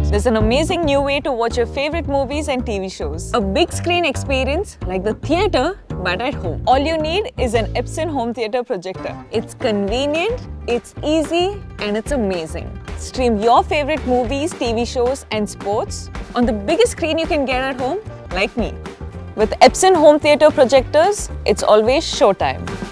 There's an amazing new way to watch your favorite movies and TV shows. A big screen experience like the theatre but at home. All you need is an Epson Home Theatre Projector. It's convenient, it's easy and it's amazing. Stream your favorite movies, TV shows and sports on the biggest screen you can get at home, like me. With Epson Home Theatre Projectors, it's always showtime.